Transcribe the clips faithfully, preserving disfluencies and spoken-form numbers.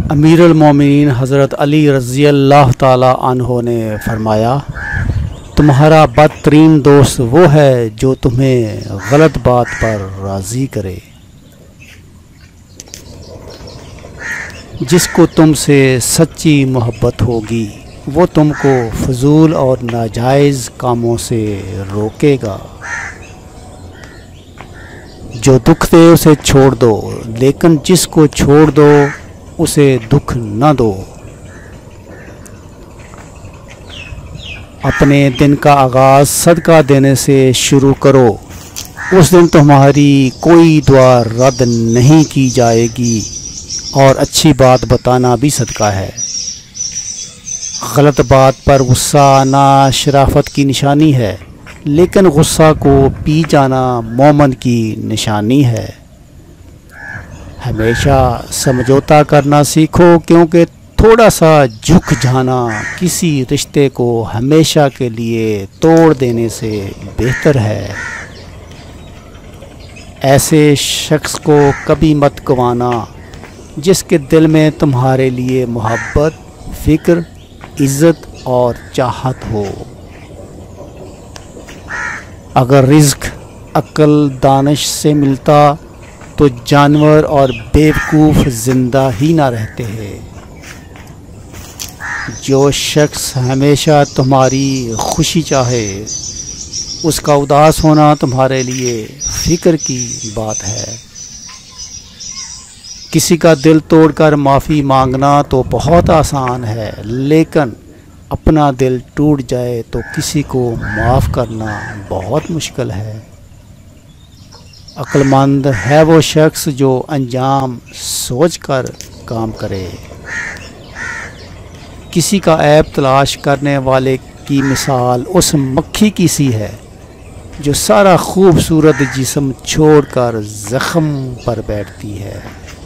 امیر المومنین حضرت علی رضی اللہ تعالی عنہ نے فرمایا، تمہارا بدترین دوست وہ ہے جو تمہیں غلط بات پر راضی کرے، جس کو تم سے سچی محبت ہوگی وہ تم کو فضول اور ناجائز کاموں سے روکے گا۔ جو دکھ دے اسے چھوڑ دو، لیکن جس کو چھوڑ دو اسے دکھ نہ دو۔ اپنے دن کا آغاز صدقہ دینے سے شروع کرو، اس دن تمہاری کوئی دعا رد نہیں کی جائے گی، اور اچھی بات بتانا بھی صدقہ ہے۔ غلط بات پر غصہ آنا شرافت کی نشانی ہے، لیکن غصہ کو پی جانا مومن کی نشانی ہے۔ ہمیشہ سمجھوتا کرنا سیکھو، کیونکہ تھوڑا سا جھک جانا کسی رشتے کو ہمیشہ کے لیے توڑ دینے سے بہتر ہے۔ ایسے شخص کو کبھی مت گوانا جس کے دل میں تمہارے لیے محبت، فکر، عزت اور چاہت ہو۔ اگر رزق عقل دانش سے ملتا تو جانور اور بیوقوف زندہ ہی نہ رہتے ہیں۔ جو شخص ہمیشہ تمہاری خوشی چاہے اس کا اداس ہونا تمہارے لیے فکر کی بات ہے۔ کسی کا دل توڑ کر معافی مانگنا تو بہت آسان ہے، لیکن اپنا دل ٹوٹ جائے تو کسی کو معاف کرنا بہت مشکل ہے۔ عقل مند ہے وہ شخص جو انجام سوچ کر کام کرے۔ کسی کا عیب تلاش کرنے والے کی مثال اس مکھی کی سی ہے جو سارا خوبصورت جسم چھوڑ کر زخم پر بیٹھتی ہے۔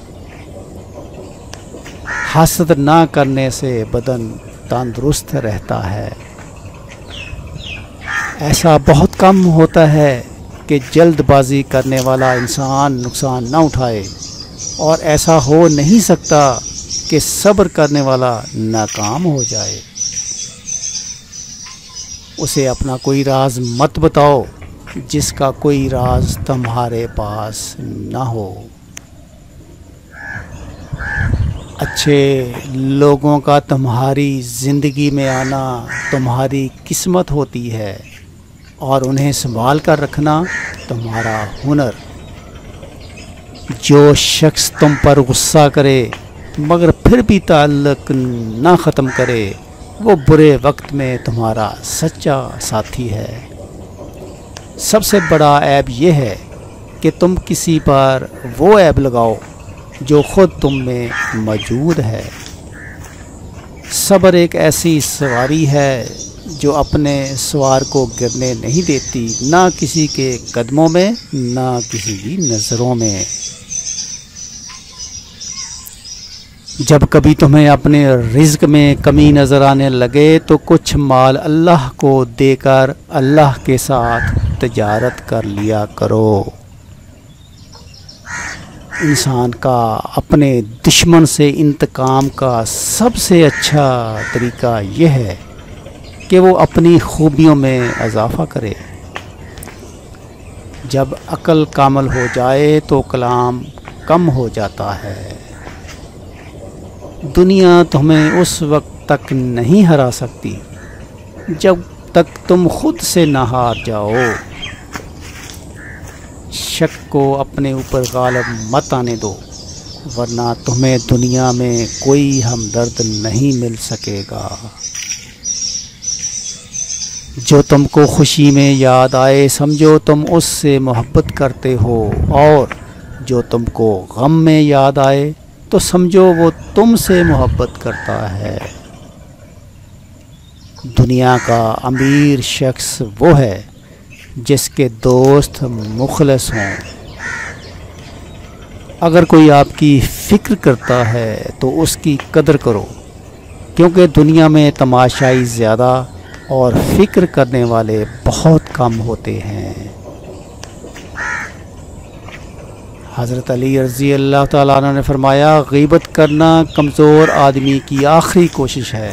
حسد نہ کرنے سے بدن تندرست رہتا ہے۔ ایسا بہت کم ہوتا ہے کہ جلد بازی کرنے والا انسان نقصان نہ اٹھائے، اور ایسا ہو نہیں سکتا کہ صبر کرنے والا ناکام ہو جائے۔ اسے اپنا کوئی راز مت بتاؤ جس کا کوئی راز تمہارے پاس نہ ہو۔ اچھے لوگوں کا تمہاری زندگی میں آنا تمہاری قسمت ہوتی ہے، اور انہیں سنبھال کر رکھنا تمہارا ہنر۔ جو شخص تم پر غصہ کرے مگر پھر بھی تعلق نہ ختم کرے وہ برے وقت میں تمہارا سچا ساتھی ہے۔ سب سے بڑا عیب یہ ہے کہ تم کسی پر وہ عیب لگاؤ جو خود تم میں موجود ہے۔ صبر ایک ایسی سواری ہے جو اپنے سوار کو گرنے نہیں دیتی، نہ کسی کے قدموں میں نہ کسی کی نظروں میں۔ جب کبھی تمہیں اپنے رزق میں کمی نظر آنے لگے تو کچھ مال اللہ کو دے کر اللہ کے ساتھ تجارت کر لیا کرو۔ انسان کا اپنے دشمن سے انتقام کا سب سے اچھا طریقہ یہ ہے کہ وہ اپنی خوبیوں میں اضافہ کرے۔ جب عقل کامل ہو جائے تو کلام کم ہو جاتا ہے۔ دنیا تمہیں اس وقت تک نہیں ہرا سکتی جب تک تم خود سے نہ ہار جاؤ۔ شک کو اپنے اوپر غالب مت آنے دو، ورنہ تمہیں دنیا میں کوئی ہمدرد نہیں مل سکے گا۔ جو تم کو خوشی میں یاد آئے سمجھو تم اس سے محبت کرتے ہو، اور جو تم کو غم میں یاد آئے تو سمجھو وہ تم سے محبت کرتا ہے۔ دنیا کا امیر شخص وہ ہے جس کے دوست مخلص ہوں۔ اگر کوئی آپ کی فکر کرتا ہے تو اس کی قدر کرو، کیونکہ دنیا میں تماشائی زیادہ اور فکر کرنے والے بہت کم ہوتے ہیں۔ حضرت علی رضی اللہ تعالیٰ عنہ نے فرمایا غیبت کرنا کمزور آدمی کی آخری کوشش ہے۔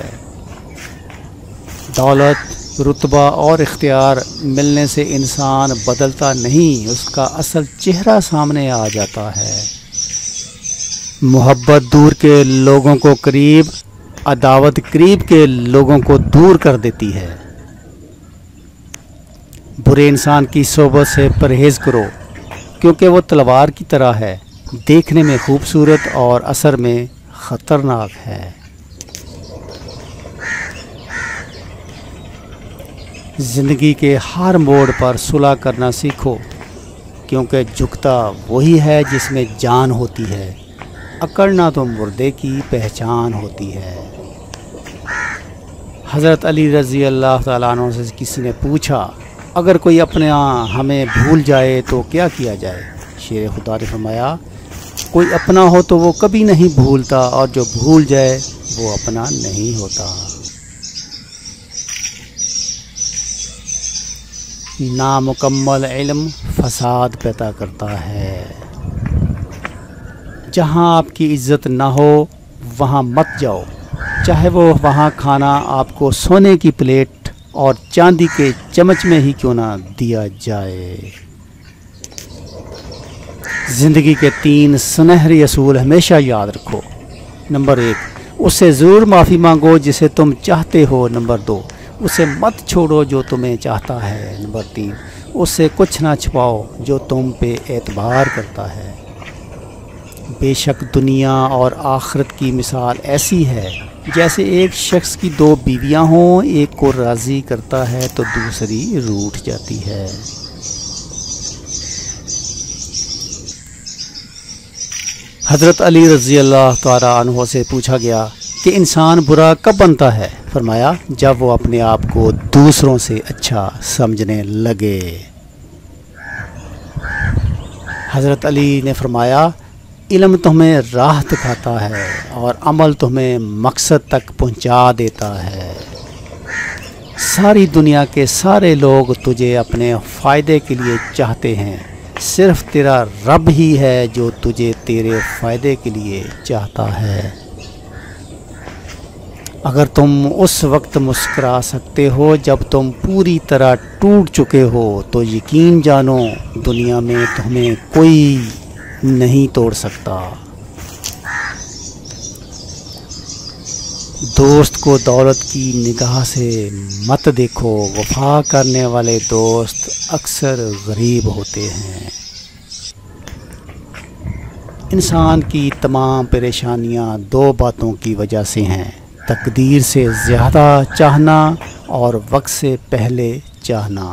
دولت، رتبہ اور اختیار ملنے سے انسان بدلتا نہیں، اس کا اصل چہرہ سامنے آ جاتا ہے۔ محبت دور کے لوگوں کو قریب، عداوت قریب کے لوگوں کو دور کر دیتی ہے۔ برے انسان کی صحبت سے پرہیز کرو، کیونکہ وہ تلوار کی طرح ہے، دیکھنے میں خوبصورت اور اثر میں خطرناک ہے۔ زندگی کے ہر موڑ پر صلح کرنا سیکھو، کیونکہ جھکتا وہی ہے جس میں جان ہوتی ہے، اکڑنا تو مردے کی پہچان ہوتی ہے۔ حضرت علی رضی اللہ تعالیٰ عنہ سے کسی نے پوچھا اگر کوئی اپنے ہمیں بھول جائے تو کیا کیا جائے؟ شیر خدا نے فرمایا کوئی اپنا ہو تو وہ کبھی نہیں بھولتا، اور جو بھول جائے وہ اپنا نہیں ہوتا۔ نامکمل علم فساد پیدا کرتا ہے۔ جہاں آپ کی عزت نہ ہو وہاں مت جاؤ، چاہے وہ وہاں کھانا آپ کو سونے کی پلیٹ اور چاندی کے چمچ میں ہی کیوں نہ دیا جائے۔ زندگی کے تین سنہری اصول ہمیشہ یاد رکھو۔ نمبر ایک، اس سے ضرور معافی مانگو جسے تم چاہتے ہو۔ نمبر دو، اسے مت چھوڑو جو تمہیں چاہتا ہے۔ نمبر تین، اس سے کچھ نہ چھپاؤ جو تم پہ اعتبار کرتا ہے۔ بے شک دنیا اور آخرت کی مثال ایسی ہے جیسے ایک شخص کی دو بیویاں ہوں، ایک کو راضی کرتا ہے تو دوسری روٹھ جاتی ہے۔ حضرت علی رضی اللہ تعالیٰ عنہ سے پوچھا گیا کہ انسان برا کب بنتا ہے؟ فرمایا جب وہ اپنے آپ کو دوسروں سے اچھا سمجھنے لگے۔ حضرت علی نے فرمایا علم تمہیں راہ دکھاتا ہے اور عمل تمہیں مقصد تک پہنچا دیتا ہے۔ ساری دنیا کے سارے لوگ تجھے اپنے فائدے کے لیے چاہتے ہیں، صرف تیرا رب ہی ہے جو تجھے تیرے فائدے کے لیے چاہتا ہے۔ اگر تم اس وقت مسکرا سکتے ہو جب تم پوری طرح ٹوٹ چکے ہو تو یقین جانو دنیا میں تمہیں کوئی نہیں توڑ سکتا۔ دوست کو دولت کی نگاہ سے مت دیکھو، وفا کرنے والے دوست اکثر غریب ہوتے ہیں۔ انسان کی تمام پریشانیاں دو باتوں کی وجہ سے ہیں، تقدیر سے زیادہ چاہنا اور وقت سے پہلے چاہنا۔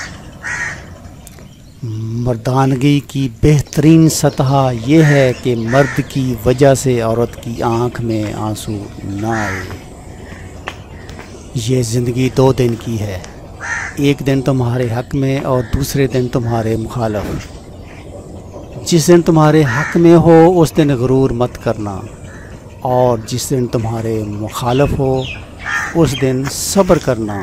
مردانگی کی بہترین سطح یہ ہے کہ مرد کی وجہ سے عورت کی آنکھ میں آنسو نہ آئے۔ یہ زندگی دو دن کی ہے، ایک دن تمہارے حق میں اور دوسرے دن تمہارے مخالف۔ جس دن تمہارے حق میں ہو اس دن غرور مت کرنا، اور جس دن تمہارے مخالف ہو اس دن صبر کرنا۔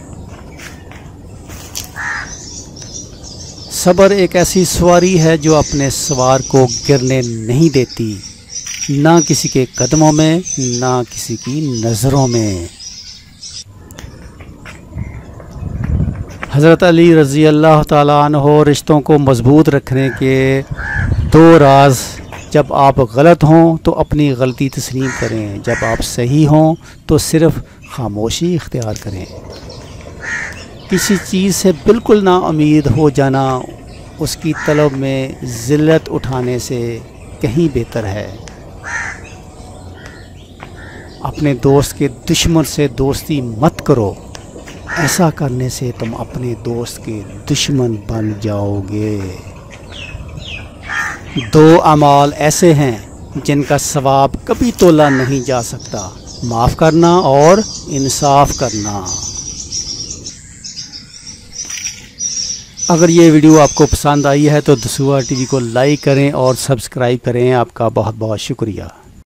صبر ایک ایسی سواری ہے جو اپنے سوار کو گرنے نہیں دیتی، نہ کسی کے قدموں میں نہ کسی کی نظروں میں۔ حضرت علی رضی اللہ تعالیٰ عنہ رشتوں کو مضبوط رکھنے کے دو راز: جب آپ غلط ہوں تو اپنی غلطی تسلیم کریں، جب آپ صحیح ہوں تو صرف خاموشی اختیار کریں۔ کسی چیز سے بالکل نا امید ہو جانا اس کی طلب میں ذلت اٹھانے سے کہیں بہتر ہے۔ اپنے دوست کے دشمن سے دوستی مت کرو، ایسا کرنے سے تم اپنے دوست کے دشمن بن جاؤ گے۔ دو اعمال ایسے ہیں جن کا ثواب کبھی تولا نہیں جا سکتا: معاف کرنا اور انصاف کرنا۔ اگر یہ ویڈیو آپ کو پسند آئی ہے تو دسوہا ٹی وی کو لائک کریں اور سبسکرائب کریں۔ آپ کا بہت بہت شکریہ۔